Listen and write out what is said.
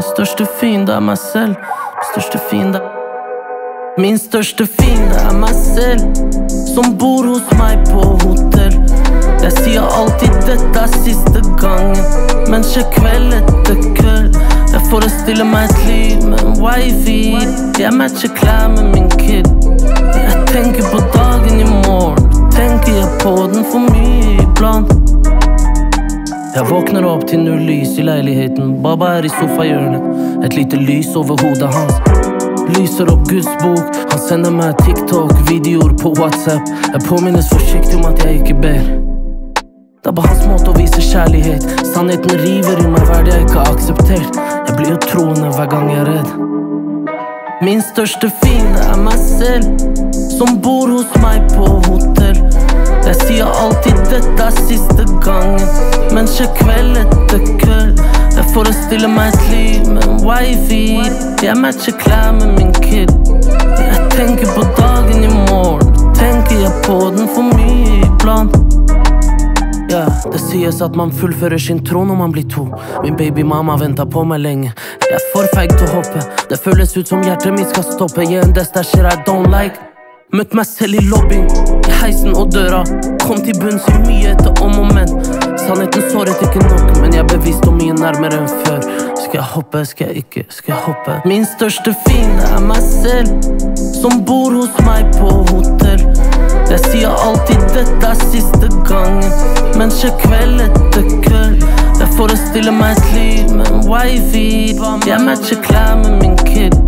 største fiende meg selv. Min største fiende meg selv, som bor hos meg på hotell. Jeg sier alltid dette siste gangen, men skjer kveld etter kveld. Jeg forestiller meg et liv med en wifey. Jeg matcher klær med min kid. Jeg tenker på dagen i morgen, tenker jeg på den for mye iblant. Jeg våkner opp til null lys i leiligheten. Baba i sofahjørnet, et lite lys over hodet hans. Lyser opp Guds bok, han sender meg TikTok, videoer på WhatsApp. Jeg påminnes forsiktig om at jeg ikke ber. Det bare hans måte å vise kjærlighet. Sannheten river i meg hver det jeg ikke har akseptert. Jeg blir jo troende hver gang jeg redd. Min største fiende meg selv, som bor hos meg på hotell. Jeg sier alltid dette siste gangen, men skjer kveld etter kveld. Jeg forestiller meg et liv med en wifey. Jeg matcher klær med min kid. Jeg tenker på dagen i morgen, tenker jeg på den for mye iblant. Det sies at man fullfører sin tro når man blir 2. Min babymamma ventet på meg lenge. Jeg er for feig til å hoppe. Det føles ut som hjertet mitt skal stoppe. There's that shit I don't like. Møtt meg selv i lobbyen, i heisen og døra. Kom til bunns i mye etter om og men. Sannheten såret ikke nok, men jeg er bevisst og mye nærmere enn før. Skal jeg hoppe, skal jeg ikke, skal jeg hoppe? Min største fiende meg selv, som bor hos meg på hotell. Jeg sier alltid dette siste gangen, men skjer kveld etter kveld. Jeg forestiller meg et liv med en wifey. Jeg matcher klær med min kid.